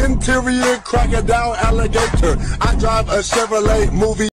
Interior crocodile alligator. I drive a Chevrolet movie.